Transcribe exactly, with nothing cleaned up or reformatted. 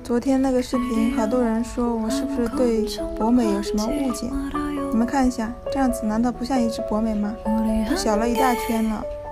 昨天那个视频，好多人说我是不是对博美有什么误解？你们看一下，这样子难道不像一只博美吗？小了一大圈了。